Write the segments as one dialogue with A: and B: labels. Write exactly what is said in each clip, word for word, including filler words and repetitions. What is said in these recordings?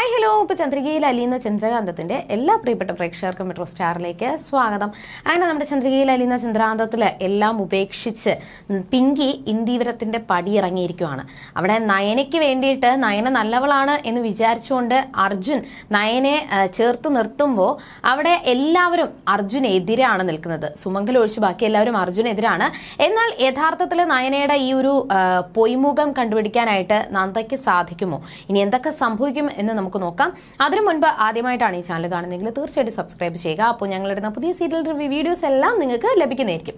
A: Hi hello ഇപ്പോൾ ചന്ദ്രികയിൽ അലീന ചന്ദ്രകാന്തത്തിൻ്റെ എല്ലാ പ്രിയപ്പെട്ട പ്രേക്ഷകർക്കും മെട്രോ സ്റ്റാറിലേക്ക് സ്വാഗതം. അങ്ങനെ നമ്മുടെ ചന്ദ്രികയിൽ അലീന ചന്ദ്രകാന്തത്തിൽ എല്ലാം ഉപേക്ഷിച്ച് പിങ്കി ഇന്ദീവരത്തിൻ്റെ പടിയിറങ്ങിയിരിക്കുകയാണ്. അവിടെ നയനയ്ക്ക് വേണ്ടിയിട്ട് നയന നല്ലവളാണ് എന്ന് വിചാരിച്ചുകൊണ്ട് അർജുൻ നയനെ ചേർത്ത് നിർത്തുമ്പോൾ അവിടെ എല്ലാവരും അർജുനെതിരാണ് നിൽക്കുന്നത്. സുമംഗൽ ഒഴിച്ച് ബാക്കി എല്ലാവരും അർജുനെതിരാണ്. എന്നാൽ യഥാർത്ഥത്തിൽ നയനയുടെ ഈ ഒരു പൊയ്മുഖം കണ്ടുപിടിക്കാനായിട്ട് നന്ദയ്ക്ക് സാധിക്കുമോ? ഇനി എന്തൊക്കെ സംഭവിക്കും എന്ന് നമുക്ക് നോക്കാം. അതിനു മുൻപ് ആദ്യമായിട്ടാണ് ഈ ചാനൽ കാണുന്നതെങ്കിൽ തീർച്ചയായിട്ടും സബ്സ്ക്രൈബ് ചെയ്യുക. അപ്പോൾ ഞങ്ങളിടുന്ന പുതിയ സീരിയൽ റിവ്യൂ വീഡിയോസ് എല്ലാം നിങ്ങൾക്ക് ലഭിക്കുന്നതായിരിക്കും.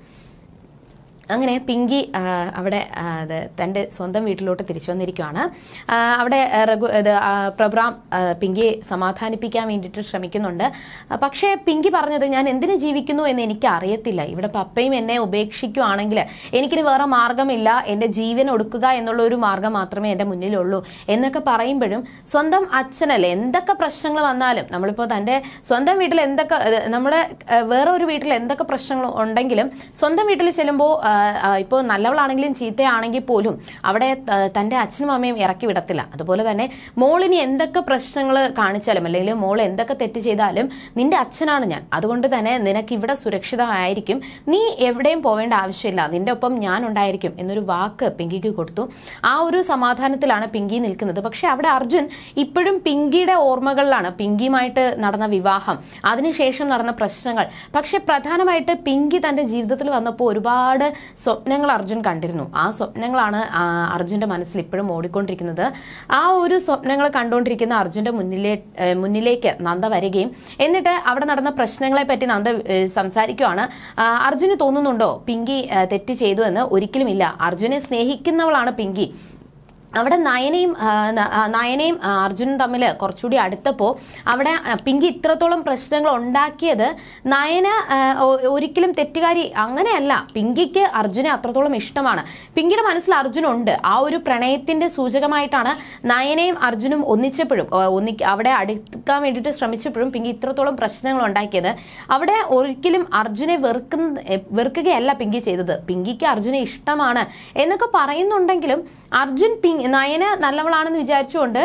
A: അങ്ങനെ പിങ്കി അവിടെ തൻ്റെ സ്വന്തം വീട്ടിലോട്ട് തിരിച്ചു വന്നിരിക്കുകയാണ്. അവിടെ രഘു പ്രോഗ്രാം പിങ്കിയെ സമാധാനിപ്പിക്കാൻ വേണ്ടിയിട്ട് ശ്രമിക്കുന്നുണ്ട്. പക്ഷേ പിങ്കി പറഞ്ഞത് ഞാൻ എന്തിനു ജീവിക്കുന്നു എന്ന് എനിക്ക് അറിയത്തില്ല. ഇവിടെ പപ്പയും എന്നെ ഉപേക്ഷിക്കുകയാണെങ്കിൽ എനിക്കിന് വേറെ മാർഗമില്ല, എൻ്റെ ജീവൻ ഒടുക്കുക എന്നുള്ള ഒരു മാർഗം മാത്രമേ എൻ്റെ മുന്നിലുള്ളൂ എന്നൊക്കെ പറയുമ്പോഴും സ്വന്തം അച്ഛനല്ലേ, എന്തൊക്കെ പ്രശ്നങ്ങൾ വന്നാലും നമ്മളിപ്പോൾ തൻ്റെ സ്വന്തം വീട്ടിൽ എന്തൊക്കെ നമ്മുടെ വേറെ ഒരു വീട്ടിൽ എന്തൊക്കെ പ്രശ്നങ്ങൾ ഉണ്ടെങ്കിലും സ്വന്തം വീട്ടിൽ ചെല്ലുമ്പോൾ ഇപ്പോൾ നല്ലവളാണെങ്കിലും ചീത്തയാണെങ്കിൽ പോലും അവിടെ തൻ്റെ അച്ഛനും അമ്മയും ഇറക്കി വിടത്തില്ല. അതുപോലെ തന്നെ മോളിനി എന്തൊക്കെ പ്രശ്നങ്ങൾ കാണിച്ചാലും അല്ലെങ്കിൽ മോൾ എന്തൊക്കെ തെറ്റ് ചെയ്താലും നിന്റെ അച്ഛനാണ് ഞാൻ, അതുകൊണ്ട് തന്നെ നിനക്ക് ഇവിടെ സുരക്ഷിതമായിരിക്കും, നീ എവിടെയും പോവേണ്ട ആവശ്യമില്ല, നിന്റെ ഒപ്പം ഞാൻ ഉണ്ടായിരിക്കും എന്നൊരു വാക്ക് പിങ്കിക്ക് കൊടുത്തു. ആ ഒരു സമാധാനത്തിലാണ് പിങ്കി നിൽക്കുന്നത്. പക്ഷെ അവിടെ അർജുൻ ഇപ്പോഴും പിങ്കിയുടെ ഓർമ്മകളിലാണ്. പിങ്കിയുമായിട്ട് നടന്ന വിവാഹം, അതിനുശേഷം നടന്ന പ്രശ്നങ്ങൾ. പക്ഷെ പ്രധാനമായിട്ട് പിങ്കി തൻ്റെ ജീവിതത്തിൽ വന്നപ്പോൾ ഒരുപാട് സ്വപ്നങ്ങൾ അർജുൻ കണ്ടിരുന്നു. ആ സ്വപ്നങ്ങളാണ് അർജുന്റെ മനസ്സിൽ ഇപ്പോഴും ഓടിക്കൊണ്ടിരിക്കുന്നത്. ആ ഒരു സ്വപ്നങ്ങൾ കണ്ടുകൊണ്ടിരിക്കുന്ന അർജുന്റെ മുന്നിലേ മുന്നിലേക്ക് നന്ദ വരികയും എന്നിട്ട് അവിടെ നടന്ന പ്രശ്നങ്ങളെ പറ്റി നന്ദ സംസാരിക്കുകയാണ്. അർജുന് തോന്നുന്നുണ്ടോ പിങ്കി തെറ്റ് ചെയ്തു എന്ന്? ഒരിക്കലുമില്ല. അർജുനെ സ്നേഹിക്കുന്നവളാണ് പിങ്കി. അവിടെ നയനയും നയനയും അർജുനും തമ്മിൽ കുറച്ചുകൂടി അടുത്തപ്പോൾ അവിടെ പിങ്കി ഇത്രത്തോളം പ്രശ്നങ്ങൾ ഉണ്ടാക്കിയത് നയന ഒരിക്കലും തെറ്റുകാരി അങ്ങനെയല്ല. പിങ്കിക്ക് അർജുനെ അത്രത്തോളം ഇഷ്ടമാണ്. പിങ്കിയുടെ മനസ്സിൽ അർജുനുണ്ട്. ആ ഒരു പ്രണയത്തിന്റെ സൂചകമായിട്ടാണ് നയനയും അർജുനും ഒന്നിച്ചപ്പോഴും ഒന്നി അവിടെ അടുക്കാൻ വേണ്ടിയിട്ട് ശ്രമിച്ചപ്പോഴും പിങ്കി ഇത്രത്തോളം പ്രശ്നങ്ങൾ ഉണ്ടാക്കിയത്. അവിടെ ഒരിക്കലും അർജുനെ വെറുക്കുന്ന വെറുക്കുകയല്ല പിങ്കി ചെയ്തത്. പിങ്കിക്ക് അർജുനെ ഇഷ്ടമാണ് എന്നൊക്കെ പറയുന്നുണ്ടെങ്കിലും അർജുൻ പിങ്കി നയന നല്ലവളാണെന്ന് വിചാരിച്ചുകൊണ്ട്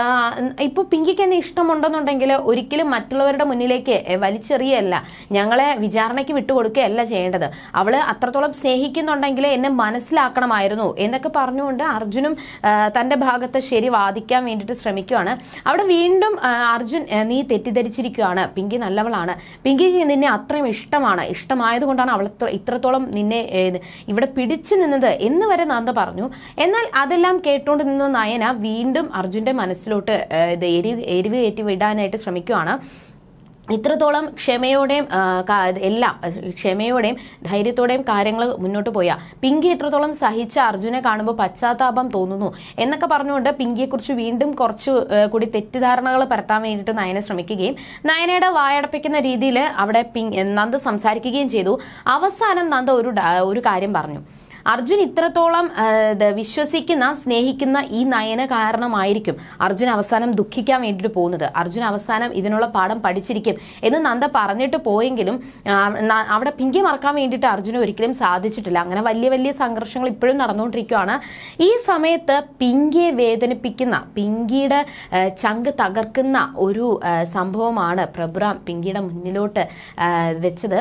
A: ഇപ്പൊ പിങ്കിക്ക് എന്നെ ഇഷ്ടമുണ്ടെന്നുണ്ടെങ്കിൽ ഒരിക്കലും മറ്റുള്ളവരുടെ മുന്നിലേക്ക് വലിച്ചെറിയല്ല, ഞങ്ങളെ വിചാരണയ്ക്ക് വിട്ടുകൊടുക്കുകയല്ല ചെയ്യേണ്ടത്. അവള് അത്രത്തോളം സ്നേഹിക്കുന്നുണ്ടെങ്കിൽ എന്നെ മനസ്സിലാക്കണമായിരുന്നു എന്നൊക്കെ പറഞ്ഞുകൊണ്ട് അർജുനും തന്റെ ഭാഗത്ത് ശരി വാദിക്കാൻ വേണ്ടിയിട്ട് ശ്രമിക്കുകയാണ്. അവിടെ വീണ്ടും അർജുൻ നീ തെറ്റിദ്ധരിച്ചിരിക്കുകയാണ്, പിങ്കി നല്ലവളാണ്, പിങ്കിക്ക് നിന്നെ അത്രയും ഇഷ്ടമാണ്, ഇഷ്ടമായതുകൊണ്ടാണ് അവൾ ഇത്രത്തോളം നിന്നെ ഇവിടെ പിടിച്ചു നിന്നത് എന്ന് വരെ നന്ദ പറഞ്ഞു. എന്നാൽ അതെല്ലാം കേട്ടുകൊണ്ട് നിന്ന നയന വീണ്ടും അർജുന്റെ മനസ്സിലോട്ട് എരിവ് എരിവ് കയറ്റി വിടാനായിട്ട് ശ്രമിക്കുകയാണ്. ഇത്രത്തോളം ക്ഷമയോടെയും എല്ലാം ക്ഷമയോടെയും ധൈര്യത്തോടെയും കാര്യങ്ങൾ മുന്നോട്ട് പോയാ പിങ്കി ഇത്രത്തോളം സഹിച്ച അർജുനെ കാണുമ്പോൾ പശ്ചാത്താപം തോന്നുന്നു എന്നൊക്കെ പറഞ്ഞുകൊണ്ട് പിങ്കിയെക്കുറിച്ച് വീണ്ടും കുറച്ച് കൂടി തെറ്റിദ്ധാരണകൾ പരത്താൻ വേണ്ടിയിട്ട് നയന ശ്രമിക്കുകയും നയനയുടെ വായടപ്പിക്കുന്ന രീതിയിൽ അവിടെ നന്ദ സംസാരിക്കുകയും ചെയ്തു. അവസാനം നന്ദ ഒരു ഒരു കാര്യം പറഞ്ഞു. അർജുൻ ഇത്രത്തോളം വിശ്വസിക്കുന്ന സ്നേഹിക്കുന്ന ഈ നയന കാരണമായിരിക്കും അർജുൻ അവസാനം ദുഃഖിക്കാൻ വേണ്ടിയിട്ട് പോകുന്നത്. അർജുൻ അവസാനം ഇതിനുള്ള പാഠം പഠിച്ചിരിക്കും എന്ന് നന്ദ പറഞ്ഞിട്ട് പോയെങ്കിലും അവിടെ പിങ്കി മറക്കാൻ വേണ്ടിയിട്ട് അർജുന് ഒരിക്കലും സാധിച്ചിട്ടില്ല. അങ്ങനെ വലിയ വലിയ സംഘർഷങ്ങൾ ഇപ്പോഴും നടന്നുകൊണ്ടിരിക്കുകയാണ്. ഈ സമയത്ത് പിങ്കിയെ വേദനിപ്പിക്കുന്ന, പിങ്കിയുടെ ചങ്ക് തകർക്കുന്ന ഒരു സംഭവമാണ് പ്രഭുറാം പിങ്കിയുടെ മുന്നിലോട്ട് വെച്ചത്.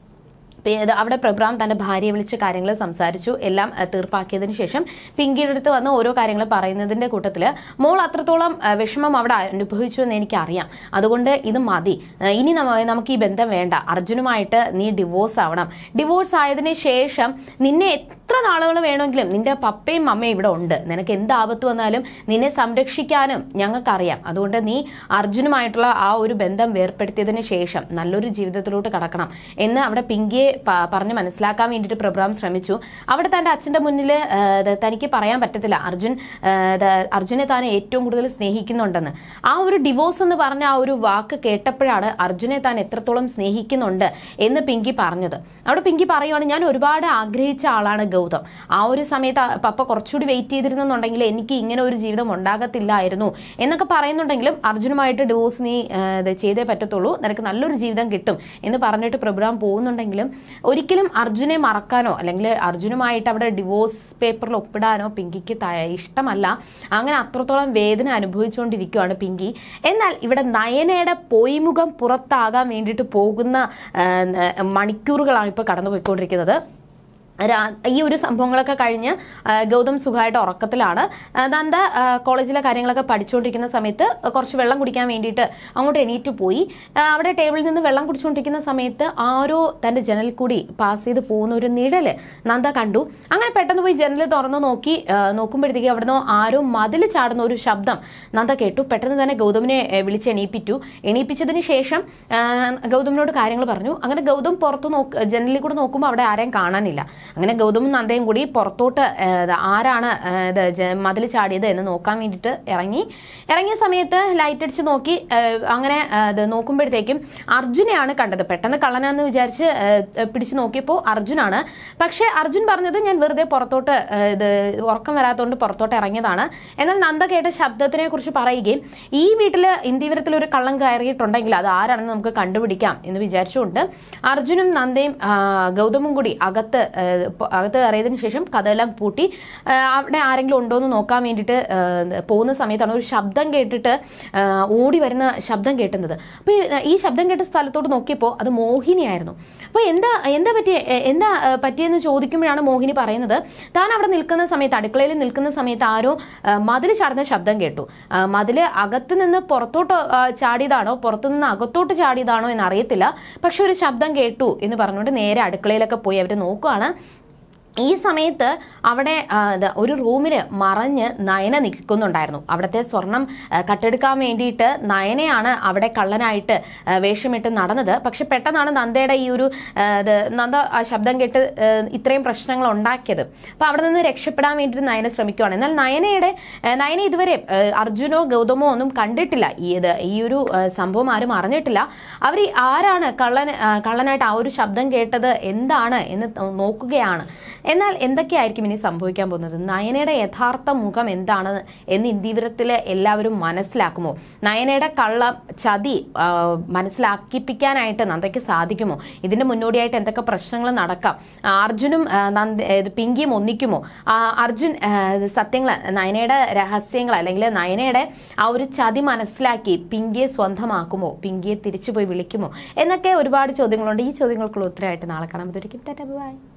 A: അവിടെ പ്രഭുറാം തന്റെ ഭാര്യയെ വിളിച്ച് കാര്യങ്ങൾ സംസാരിച്ചു. എല്ലാം തീർപ്പാക്കിയതിനു ശേഷം പിങ്കിയുടെ അടുത്ത് വന്ന് ഓരോ കാര്യങ്ങൾ പറയുന്നതിന്റെ കൂട്ടത്തില് മോൾ അത്രത്തോളം വിഷമം അവിടെ അനുഭവിച്ചു എന്ന് എനിക്കറിയാം, അതുകൊണ്ട് ഇത് മതി, ഇനി നമുക്ക് ഈ ബന്ധം വേണ്ട, അർജുനുമായിട്ട് നീ ഡിവോഴ്സ് ആവണം. ഡിവോഴ്സ് ആയതിനു ശേഷം നിന്നെ എത്ര നാളുകൾ വേണമെങ്കിലും നിന്റെ പപ്പയും അമ്മയും ഇവിടെ ഉണ്ട്, നിനക്ക് എന്ത് ആപത്ത് വന്നാലും നിന്നെ സംരക്ഷിക്കാനും ഞങ്ങൾക്കറിയാം, അതുകൊണ്ട് നീ അർജുനുമായിട്ടുള്ള ആ ഒരു ബന്ധം വേർപ്പെടുത്തിയതിനു ശേഷം നല്ലൊരു ജീവിതത്തിലോട്ട് കടക്കണം എന്ന് അവിടെ പിങ്കിയെ പറഞ്ഞ് മനസ്സിലാക്കാൻ വേണ്ടിയിട്ട് പ്രഭുറാം ശ്രമിച്ചു. അവിടെ തന്റെ അച്ഛന്റെ മുന്നിൽ തനിക്ക് പറയാൻ പറ്റത്തില്ല അർജുൻ അർജുനെ താൻ ഏറ്റവും കൂടുതൽ സ്നേഹിക്കുന്നുണ്ടെന്ന്. ആ ഒരു ഡിവോഴ്സ് എന്ന് പറഞ്ഞ ആ ഒരു വാക്ക് കേട്ടപ്പോഴാണ് അർജുനെ താൻ എത്രത്തോളം സ്നേഹിക്കുന്നുണ്ട് എന്ന് പിങ്കി പറഞ്ഞത്. അവിടെ പിങ്കി പറയുവാണ്, ഞാൻ ഒരുപാട് ആഗ്രഹിച്ച ആളാണ് ഗൗതം, ആ ഒരു സമയത്ത് പപ്പ കുറച്ചുകൂടി വെയിറ്റ് ചെയ്തിരുന്നുണ്ടെങ്കിൽ എനിക്ക് ഇങ്ങനെ ഒരു ജീവിതം ഉണ്ടാകത്തില്ലായിരുന്നു എന്നൊക്കെ പറയുന്നുണ്ടെങ്കിലും അർജുനുമായിട്ട് ഡിവോഴ്സ് നീ ചെയ്തേ പറ്റത്തുള്ളൂ, നിനക്ക് നല്ലൊരു ജീവിതം കിട്ടും എന്ന് പറഞ്ഞിട്ട് പ്രഭുറാം പോകുന്നുണ്ടെങ്കിലും ഒരിക്കലും അർജുനെ മറക്കാനോ അല്ലെങ്കിൽ അർജുനുമായിട്ട് അവിടെ ഡിവോഴ്സ് പേപ്പറിൽ ഒപ്പിടാനോ പിങ്കിക്ക് ഇഷ്ടമല്ല. അങ്ങനെ അത്രത്തോളം വേദന അനുഭവിച്ചുകൊണ്ടിരിക്കുകയാണ് പിങ്കി. എന്നാൽ ഇവിടെ നയനയുടെ പൊയ്മുഖം പുറത്താകാൻ വേണ്ടിയിട്ട് പോകുന്ന മണിക്കൂറുകളാണ് ഇപ്പോൾ കടന്നു പോയിക്കൊണ്ടിരിക്കുന്നത്. ഈ ഒരു സംഭവങ്ങളൊക്കെ കഴിഞ്ഞ് ഗൗതം സുഖമായിട്ട് ഉറക്കത്തിലാണ്. നന്ദ കോളേജിലെ കാര്യങ്ങളൊക്കെ പഠിച്ചുകൊണ്ടിരിക്കുന്ന സമയത്ത് കുറച്ച് വെള്ളം കുടിക്കാൻ വേണ്ടിയിട്ട് അങ്ങോട്ട് എണീറ്റ് പോയി. അവിടെ ടേബിളിൽ നിന്ന് വെള്ളം കുടിച്ചുകൊണ്ടിരിക്കുന്ന സമയത്ത് ആരോ തൻ്റെ ജനലിൽ കൂടി പാസ് ചെയ്ത് പോകുന്ന ഒരു നിഴല് നന്ദ കണ്ടു. അങ്ങനെ പെട്ടെന്ന് പോയി ജനൽ തുറന്നു നോക്കി നോക്കുമ്പോഴത്തേക്ക് അവിടുന്ന് ആരോ മതിൽ ചാടുന്ന ഒരു ശബ്ദം നന്ദ കേട്ടു. പെട്ടെന്ന് തന്നെ ഗൗതമിനെ വിളിച്ച് എണീപ്പിച്ചു. എണീപ്പിച്ചതിന് ശേഷം ഗൗതമിനോട് കാര്യങ്ങൾ പറഞ്ഞു. അങ്ങനെ ഗൗതം പുറത്ത് നോക്ക് ജനലിൽ കൂടെ നോക്കുമ്പോൾ അവിടെ ആരെയും കാണാനില്ല. അങ്ങനെ ഗൗതമും നന്ദയും കൂടി പുറത്തോട്ട് ആരാണ് മതിൽ ചാടിയത് എന്ന് നോക്കാൻ വേണ്ടിയിട്ട് ഇറങ്ങി. ഇറങ്ങിയ സമയത്ത് ലൈറ്റ് അടിച്ച് നോക്കി. അങ്ങനെ നോക്കുമ്പോഴത്തേക്കും അർജുനെയാണ് കണ്ടത്. പെട്ടെന്ന് കള്ളനാന്ന് വിചാരിച്ച് പിടിച്ചു നോക്കിയപ്പോൾ അർജുനാണ്. പക്ഷെ അർജുൻ പറഞ്ഞത് ഞാൻ വെറുതെ പുറത്തോട്ട് ഇത് ഉറക്കം വരാത്തതുകൊണ്ട് പുറത്തോട്ട് ഇറങ്ങിയതാണ്. എന്നാൽ നന്ദ കേട്ട ശബ്ദത്തിനെ കുറിച്ച് പറയുകയും ഈ വീട്ടിൽ ഇന്ത്യവരത്തിൽ ഒരു കള്ളം കയറിയിട്ടുണ്ടെങ്കിൽ അത് ആരാണെന്ന് നമുക്ക് കണ്ടുപിടിക്കാം എന്ന് വിചാരിച്ചുകൊണ്ട് അർജുനും നന്ദയും ഗൗതമും കൂടി അകത്ത് അകത്ത് കയറിയതിനു ശേഷം കഥയെല്ലാം പൂട്ടി അവിടെ ആരെങ്കിലും ഉണ്ടോ എന്ന് നോക്കാൻ വേണ്ടിയിട്ട് പോകുന്ന സമയത്താണ് ഒരു ശബ്ദം കേട്ടിട്ട് ഓടി വരുന്ന ശബ്ദം കേട്ടുന്നത്. അപ്പോൾ ഈ ശബ്ദം കേട്ട സ്ഥലത്തോട്ട് നോക്കിയപ്പോൾ അത് മോഹിനിയായിരുന്നു. അപ്പോൾ എന്താ എന്താ പറ്റിയ എന്താ പറ്റിയെന്ന് ചോദിക്കുമ്പോഴാണ് മോഹിനി പറയുന്നത് താൻ അവിടെ നിൽക്കുന്ന സമയത്ത് അടുക്കളയിൽ നിൽക്കുന്ന സമയത്ത് ആരോ മതിൽ ചാടുന്ന ശബ്ദം കേട്ടു. മതിൽ അകത്ത് നിന്ന് പുറത്തോട്ട് ചാടിയതാണോ പുറത്തു നിന്ന് അകത്തോട്ട് ചാടിയതാണോ എന്നറിയത്തില്ല. പക്ഷെ ഒരു ശബ്ദം കേട്ടു എന്ന് പറഞ്ഞുകൊണ്ട് നേരെ അടുക്കളയിലൊക്കെ പോയി അവർ നോക്കുകയാണ്. ഈ സമയത്ത് അവിടെ ഒരു റൂമിൽ മറഞ്ഞ് നയന നിൽക്കുന്നുണ്ടായിരുന്നു. അവിടുത്തെ സ്വർണം കട്ടെടുക്കാൻ വേണ്ടിയിട്ട് നയനയാണ് അവിടെ കള്ളനായിട്ട് വേഷമിട്ട് നടന്നത്. പക്ഷെ പെട്ടെന്നാണ് നന്ദയുടെ ഈ ഒരു നന്ദ ആ ശബ്ദം കേട്ട് ഇത്രയും പ്രശ്നങ്ങൾ ഉണ്ടാക്കിയത്. അപ്പോൾ അവിടെ നിന്ന് രക്ഷപ്പെടാൻ വേണ്ടിയിട്ട് നയന ശ്രമിക്കുകയാണ്. എന്നാൽ നയനയുടെ നയന ഇതുവരെ അർജുനോ ഗൗതമോ ഒന്നും കണ്ടിട്ടില്ല. ഈ ഈ ഒരു സംഭവം ആരും അറിഞ്ഞിട്ടില്ല. അവർ ആരാണ് കള്ളൻ കള്ളനായിട്ട് ആ ഒരു ശബ്ദം കേട്ടത് എന്താണ് എന്ന് നോക്കുകയാണ്. എന്നാൽ എന്തൊക്കെയായിരിക്കും ഇനി സംഭവിക്കാൻ പോകുന്നത്? നയനയുടെ യഥാർത്ഥ മുഖം എന്താണ് എന്ന് ഇന്ത്യവരത്തിലെ എല്ലാവരും മനസ്സിലാക്കുമോ? നയനയുടെ കള്ള ചതി മനസ്സിലാക്കിപ്പിക്കാനായിട്ട് നന്ദയ്ക്ക് സാധിക്കുമോ? ഇതിന്റെ മുന്നോടിയായിട്ട് എന്തൊക്കെ പ്രശ്നങ്ങൾ നടക്കാം? അർജുനും പിങ്കിയും ഒന്നിക്കുമോ? അർജുൻ സത്യങ്ങൾ നയനയുടെ രഹസ്യങ്ങൾ അല്ലെങ്കിൽ നയനയുടെ ആ ഒരു ചതി മനസ്സിലാക്കി പിങ്കിയെ സ്വന്തമാക്കുമോ? പിങ്കിയെ തിരിച്ചു പോയി വിളിക്കുമോ? എന്നൊക്കെ ഒരുപാട് ചോദ്യങ്ങളുണ്ട്. ഈ ചോദ്യങ്ങൾക്കുള്ള ഉത്തരമായിട്ട് നാളെ കാണാൻ പറ്റും. Tata by.